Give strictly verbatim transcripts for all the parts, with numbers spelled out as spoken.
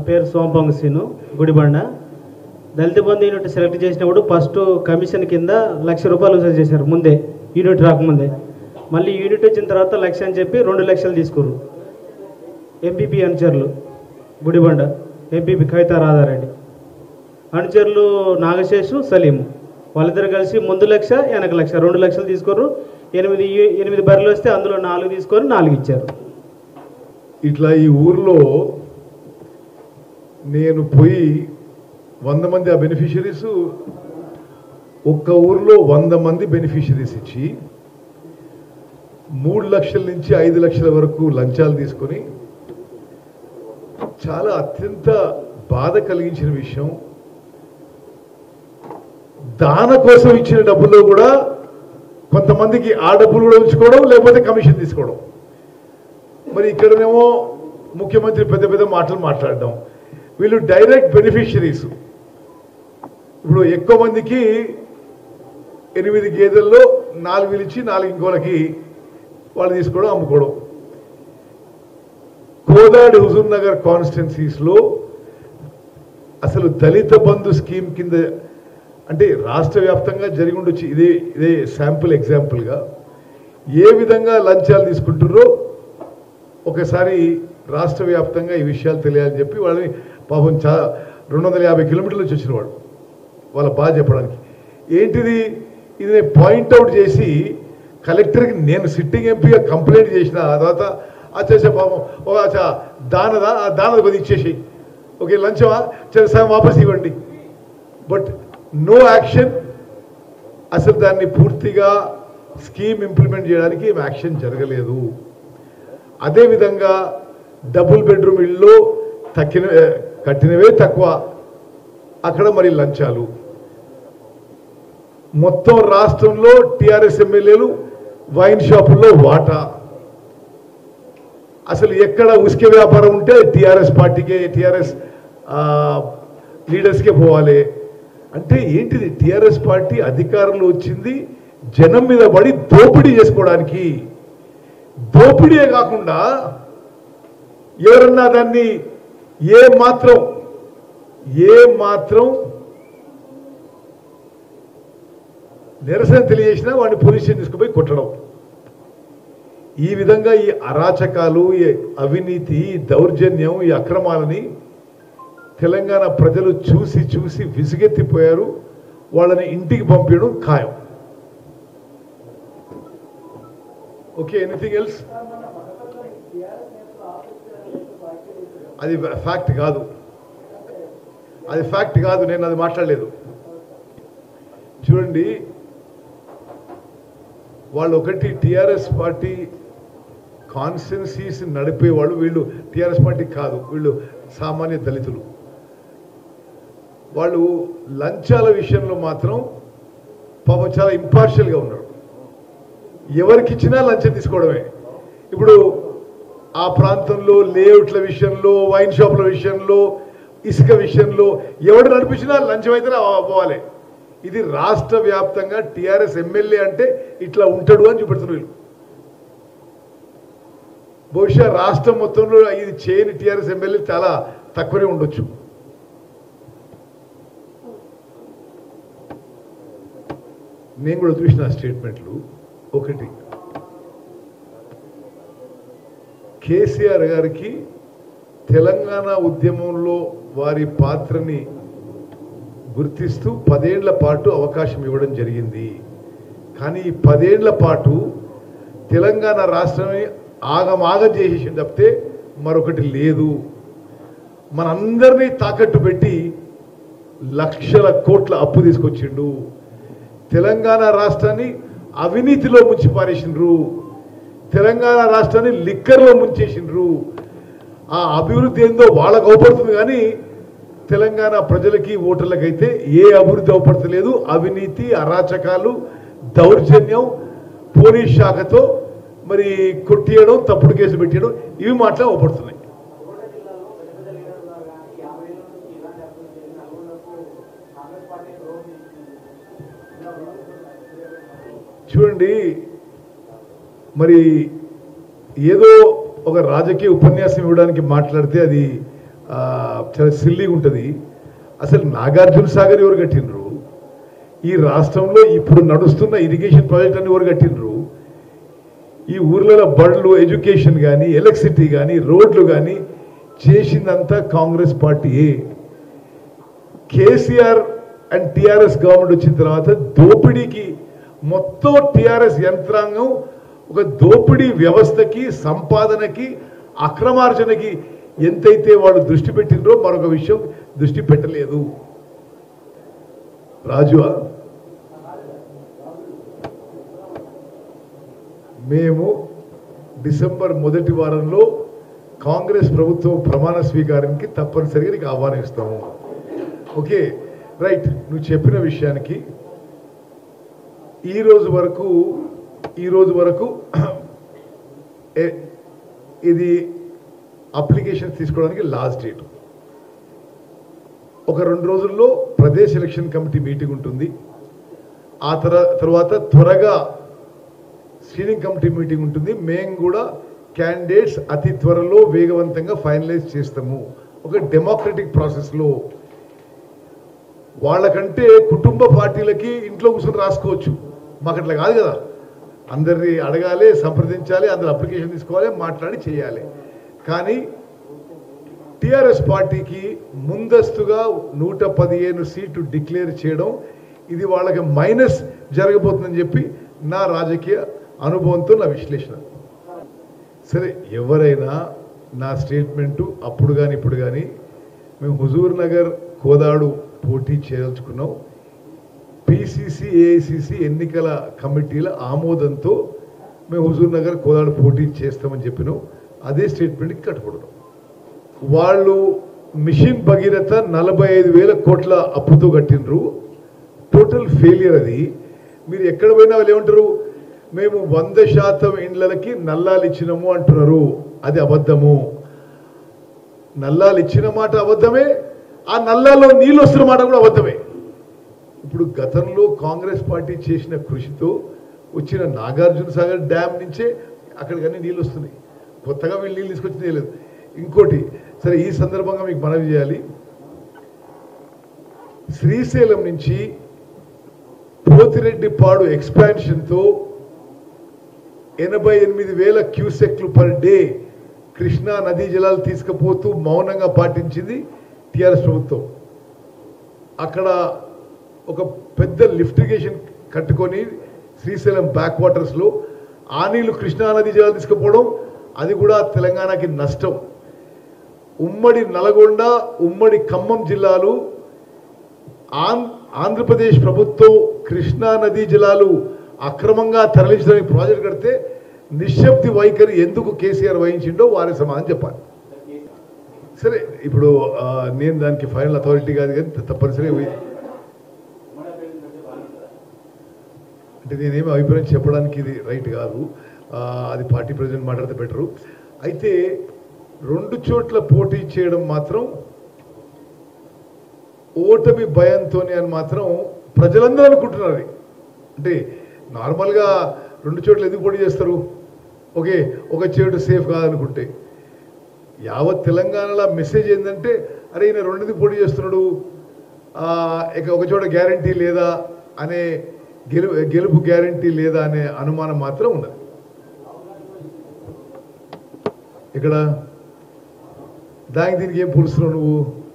పేరు సోంపంగ Seenu Gudibanda. Dalita Bandhu unit select చేసినప్పుడు ఫస్ట్ కమిషన్ కింద లక్ష రూపాయలు వసూలు చేశారు ముందే, యూనిట్ రాకముందే. మళ్ళీ యూనిట్ వచ్చిన తర్వాత లక్ష అని చెప్పి రెండు లక్షలు తీసుకురు. ఎంపీపీ అనుచరులు గుడిబండ, ఎంపీపీ కవితా రాధారెడ్డి, అనుచరులు నాగశేషు సలీం, వాళ్ళిద్దరు కలిసి ముందు లక్ష వెనక లక్ష రెండు లక్షలు తీసుకోరు. ఎనిమిది ఎనిమిది బర్రెలు వస్తే అందులో నాలుగు తీసుకొని నాలుగు ఇచ్చారు. ఇట్లా ఈ ఊర్లో నేను పోయి వంద మంది ఆ బెనిఫిషరీస్, ఒక్క ఊర్లో వంద మంది బెనిఫిషరీస్ ఇచ్చి మూడు లక్షల నుంచి ఐదు లక్షల వరకు లంచాలు తీసుకొని చాలా అత్యంత బాధ కలిగించిన విషయం. దాన కోసం ఇచ్చిన డబ్బుల్లో కూడా కొంతమందికి ఆ డబ్బులు కూడా ఉంచుకోవడం, లేకపోతే కమిషన్ తీసుకోవడం. మరి ఇక్కడనేమో ముఖ్యమంత్రి పెద్ద పెద్ద మాటలు మాట్లాడడం, వీళ్ళు డైరెక్ట్ బెనిఫిషరీస్. ఇప్పుడు ఎక్కువ మందికి ఎనిమిది గేదెల్లో నాలుగు ఇచ్చి నాలుగు ఇంకోలకి వాళ్ళు తీసుకోవడం, అమ్ముకోవడం. కోదాడి హుజూర్ నగర్ కాన్స్టిట్యున్సీస్లో అసలు దళిత బంధు స్కీమ్ కింద అంటే రాష్ట్ర వ్యాప్తంగా జరిగి ఉండొచ్చు, ఇదే ఇదే శాంపుల్ ఎగ్జాంపుల్గా ఏ విధంగా లంచాలు తీసుకుంటుర్రో ఒకసారి రాష్ట్ర వ్యాప్తంగా ఈ విషయాలు తెలియాలని చెప్పి వాళ్ళని పాపం చా రెండు వందల యాభై కిలోమీటర్ల నుంచి వచ్చిన వాడు వాళ్ళ బాధ చెప్పడానికి. ఏంటిది ఇది నేను పాయింట్అవుట్ చేసి కలెక్టర్కి నేను సిట్టింగ్ ఎంపీగా కంప్లైంట్ చేసిన తర్వాత వచ్చేసే పాపం ఓ అచ్చా దానదా దానది కొద్ది ఇచ్చేసి ఓకే లంచమా సరే సార్ వాపస్ ఇవ్వండి. But no action. అసలు దాన్ని పూర్తిగా స్కీమ్ ఇంప్లిమెంట్ చేయడానికి ఏం యాక్షన్ జరగలేదు. అదేవిధంగా డబుల్ బెడ్రూమ్ ఇళ్ళు తక్కిన కట్టినవే తక్కువ, అక్కడ మరి లంచాలు. మొత్తం రాష్ట్రంలో టీఆర్ఎస్ ఎమ్మెల్యేలు వైన్ షాపుల్లో వాటా. అసలు ఎక్కడ ఉసుక వ్యాపారం ఉంటే టీఆర్ఎస్ పార్టీకే, టీఆర్ఎస్ లీడర్స్కే పోవాలి. అంటే ఏంటిది, టీఆర్ఎస్ పార్టీ అధికారంలో వచ్చింది జనం మీద పడి దోపిడీ చేసుకోవడానికి. దోపిడీయే కాకుండా ఎవరన్నా దాన్ని ఏ మాత్రం ఏ మాత్రం నిరసన తెలియజేసినా వాడిని పోలీస్ స్టేషన్ తీసుకుపోయి కొట్టడం. ఈ విధంగా ఈ అరాచకాలు, ఈ అవినీతి, ఈ దౌర్జన్యం, ఈ అక్రమాలని తెలంగాణ ప్రజలు చూసి చూసి విసుగెత్తిపోయారు. వాళ్ళని ఇంటికి పంపించడం ఖాయం. Okay, anything else? అది ఫ్యాక్ట్ కాదు, అది ఫ్యాక్ట్ కాదు, నేను అది మాట్లాడలేదు. చూడండి, వాళ్ళు ఒకటి టీఆర్ఎస్ పార్టీ కాన్స్టిట్యున్సీస్ నడిపేవాళ్ళు, వీళ్ళు టీఆర్ఎస్ పార్టీ కాదు, వీళ్ళు సామాన్య దళితులు. వాళ్ళు లంచాల విషయంలో మాత్రం పాపం చాలా ఇంపార్షియల్గా ఉన్నారు. ఎవరికి ఇచ్చినా లంచం తీసుకోవడమే. ఇప్పుడు ఆ ప్రాంతంలో లేఅవుట్ల విషయంలో, వైన్ షాపుల విషయంలో, ఇసుక విషయంలో ఎవడు నడిపించినా లంచం అయితేనే పోవాలి. ఇది రాష్ట్ర వ్యాప్తంగా టీఆర్ఎస్ ఎమ్మెల్యే అంటే ఇట్లా ఉంటాడు అని చూపెడుతున్నారు వీళ్ళు. బహుశా రాష్ట్రం మొత్తంలో ఇది చేయని టీఆర్ఎస్ ఎమ్మెల్యే చాలా తక్కువనే ఉండొచ్చు. నేను కూడా చూసిన స్టేట్మెంట్లు. ఒకటి, కేసీఆర్ గారికి తెలంగాణ ఉద్యమంలో వారి పాత్రని గుర్తిస్తూ పదేళ్ల పాటు అవకాశం ఇవ్వడం జరిగింది. కానీ ఈ పదేళ్ల పాటు తెలంగాణ రాష్ట్రాన్ని ఆగమాగం చేసేసి తప్పితే మరొకటి లేదు. మనందరినీ తాకట్టు పెట్టి లక్షల కోట్ల అప్పు తీసుకొచ్చిండు. తెలంగాణ రాష్ట్రాన్ని అవినీతిలో ముంచి పారేసిండ్రు. తెలంగాణ రాష్ట్రాన్ని లిక్కర్లో ముంచేసిండ్రు. ఆ అభివృద్ధి ఏందో వాళ్ళకు అవపడుతుంది, కానీ తెలంగాణ ప్రజలకి, ఓటర్లకైతే ఏ అభివృద్ధి అవపడతలేదు. అవినీతి, అరాచకాలు, దౌర్జన్యం, పోలీస్ శాఖతో మరి కొట్టియడం, తప్పుడు కేసు పెట్టడం, ఇవి మాటలు అవపడుతున్నాయి. చూడండి, మరి ఏదో ఒక రాజకీయ ఉపన్యాసం ఇవ్వడానికి మాట్లాడితే అది చాలా సిల్లీగా ఉంటుంది. అసలు నాగార్జున సాగర్ ఎవరు కట్టినరు? ఈ రాష్ట్రంలో ఇప్పుడు నడుస్తున్న ఇరిగేషన్ ప్రాజెక్ట్ అన్ని ఎవరు కట్టినరు? ఈ ఊర్లలో బడులు, ఎడ్యుకేషన్ కానీ, ఎలక్ట్రిసిటీ కానీ, రోడ్లు కానీ చేసిందంతా కాంగ్రెస్ పార్టీయే. కేసీఆర్ అండ్ టీఆర్ఎస్ గవర్నమెంట్ వచ్చిన తర్వాత దోపిడీకి మొత్తం టీఆర్ఎస్ యంత్రాంగం ఒక దోపిడీ వ్యవస్థకి, సంపాదనకి, అక్రమార్జనకి ఎంతైతే వాళ్ళు దృష్టి పెట్టినరో మరొక విషయం దృష్టి పెట్టలేదు. రాజు, మేము డిసెంబర్ మొదటి వారంలో కాంగ్రెస్ ప్రభుత్వం ప్రమాణ స్వీకారానికి తప్పనిసరిగా నీకు ఆహ్వానిస్తాము. Okay, right. నువ్వు చెప్పిన విషయానికి ఈరోజు వరకు ఈరోజు వరకు ఇది అప్లికేషన్ తీసుకోవడానికి లాస్ట్ డేట్. ఒక రెండు రోజుల్లో ప్రదేశ్ ఎలక్షన్ కమిటీ మీటింగ్ ఉంటుంది. ఆ తర్వాత త్వరగా స్క్రీనింగ్ కమిటీ మీటింగ్ ఉంటుంది. మేము కూడా క్యాండిడేట్స్ అతి త్వరలో వేగవంతంగా ఫైనలైజ్ చేస్తాము. ఒక డెమోక్రటిక్ ప్రాసెస్లో వాళ్ళకంటే కుటుంబ పార్టీలకి ఇంట్లో కూర్చొని రాసుకోవచ్చు. మాకు అట్లా కాదు కదా. అందరినీ అడగాలి, సంప్రదించాలి, అందరు అప్లికేషన్ తీసుకోవాలి, మాట్లాడి చేయాలి. కానీ టిఆర్ఎస్ పార్టీకి ముందస్తుగా నూట పదిహేను సీట్లు డిక్లేర్ చేయడం ఇది వాళ్ళకి మైనస్ జరగబోతుందని చెప్పి నా రాజకీయ అనుభవంతో నా విశ్లేషణ. సరే, ఎవరైనా నా స్టేట్మెంటు అప్పుడు కానీ ఇప్పుడు కానీ మేము హుజూర్ నగర్, కోదాడు పోటీ చేయదలుచుకున్నాం. పిసిసి, ఏఐసిసి ఎన్నికల కమిటీల ఆమోదంతో మేము హుజూర్ నగర్, కోదాడు పోటీ చేస్తామని చెప్పినాం. అదే స్టేట్మెంట్కి కట్టుబడడం. వాళ్ళు మిషన్ భగీరథ నలభై ఐదు వేల కోట్ల అప్పుతో కట్టినరు. టోటల్ ఫెయిలియర్ అది. మీరు ఎక్కడ పోయినా వాళ్ళు ఏమంటారు, మేము వంద శాతం ఇండ్లకి నల్లాలు ఇచ్చినాము అంటున్నారు. అది అబద్ధము. నల్లాలు ఇచ్చిన మాట అబద్ధమే, ఆ నల్లాలో నీళ్ళు వస్తున్న మాట కూడా అబద్ధమే. ఇప్పుడు గతంలో కాంగ్రెస్ పార్టీ చేసిన కృషితో వచ్చిన నాగార్జున సాగర్ డ్యామ్ నుంచే అక్కడికన్నీ నీళ్ళు వస్తున్నాయి. కొత్తగా వీళ్ళు నీళ్ళు తీసుకొచ్చిందే లేదు. ఇంకోటి, సరే ఈ సందర్భంగా మీకు మనవి చేయాలి. శ్రీశైలం నుంచి పోతిరెడ్డిపాడు ఎక్స్పాన్షన్తో ఎనభై ఎనిమిది వేల క్యూసెక్లు పర్ డే కృష్ణా నదీ జలాలు తీసుకుపోతూ మౌనంగా పాటించింది టిఆర్ఎస్ ప్రభుత్వం. అక్కడ ఒక పెద్ద లిఫ్టిగేషన్ కట్టుకొని శ్రీశైలం బ్యాక్ వాటర్స్లో ఆ నీళ్లు కృష్ణా నదీ జలాలు తీసుకుపోవడం, అది కూడా తెలంగాణకి నష్టం. ఉమ్మడి నల్గొండ, ఉమ్మడి ఖమ్మం జిల్లాలు ఆంధ్రప్రదేశ్ ప్రభుత్వం కృష్ణా నదీ జలాలు అక్రమంగా తరలించడానికి ప్రాజెక్ట్ కడితే నిశ్శబ్ది వైఖరి ఎందుకు కేసీఆర్ వహించిండో వారి సమాధానం చెప్పాలి. సరే, ఇప్పుడు నేను దానికి ఫైనల్ అథారిటీ కాదు, కానీ తప్పనిసరిగా అంటే నేనేమి అభిప్రాయం చెప్పడానికి ఇది రైట్ కాదు. అది పార్టీ ప్రెసిడెంట్ మాట్లాడితే బెటరు. అయితే రెండు చోట్ల పోటీ చేయడం మాత్రం ఓటమి భయంతోనే అని మాత్రం ప్రజలందరూ అనుకుంటున్నారు. అంటే నార్మల్గా రెండు చోట్ల ఎందుకు పోటీ చేస్తారు? ఓకే, ఒక చోటు సేఫ్ కాదనుకుంటే యావత్ తెలంగాణలో మెసేజ్ ఏంటంటే, అరే ఈయన రెండుది పోటీ చేస్తున్నాడు, ఇక ఒక చోట గ్యారంటీ లేదా అనే గెలు గెలుపు గ్యారంటీ లేదా అనే అనుమానం మాత్రం ఉన్నది. ఇక్కడ దానికి దీనికి ఏం పులుస్తున్నావు నువ్వు?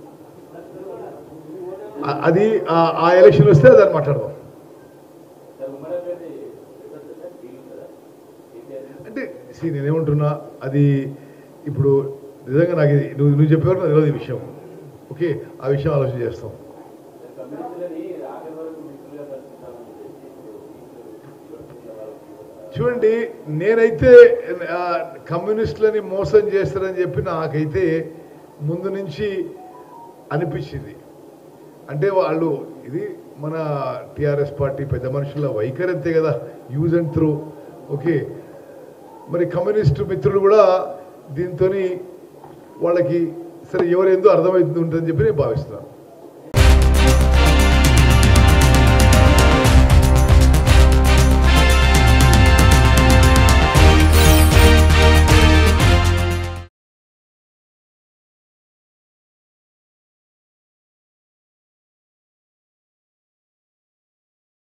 అది ఆ ఎలక్షన్ వస్తే దాన్ని మాట్లాడదాం. అంటే సి నేనేమంటున్నా, అది ఇప్పుడు నిజంగా నాకు ఇది నువ్వు నువ్వు చెప్పేవారు నాకు తెలియదు ఈ విషయం. ఓకే, ఆ విషయం ఆలోచన చేస్తాం. చూడండి, నేనైతే కమ్యూనిస్టులని మోసం చేస్తారని చెప్పి నాకైతే ముందు నుంచి అనిపించింది. అంటే వాళ్ళు ఇది మన టిఆర్ఎస్ పార్టీ పెద్ద మనుషుల వైఖరి అంతే కదా, యూజ్ అండ్ త్రో. ఓకే, మరి కమ్యూనిస్టు మిత్రులు కూడా దీంతో వాళ్ళకి సరే ఎవరేందో అర్థమవుతుంది ఉంటుందని చెప్పి నేను భావిస్తున్నాను.